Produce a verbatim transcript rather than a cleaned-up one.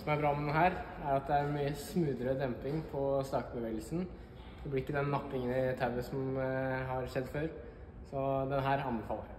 som er bra med den her, er at det er mye smoothere demping på stakebevegelsen. Det blir ikke den nappingen i tauet som har skjedd før, så den her anbefaler jeg.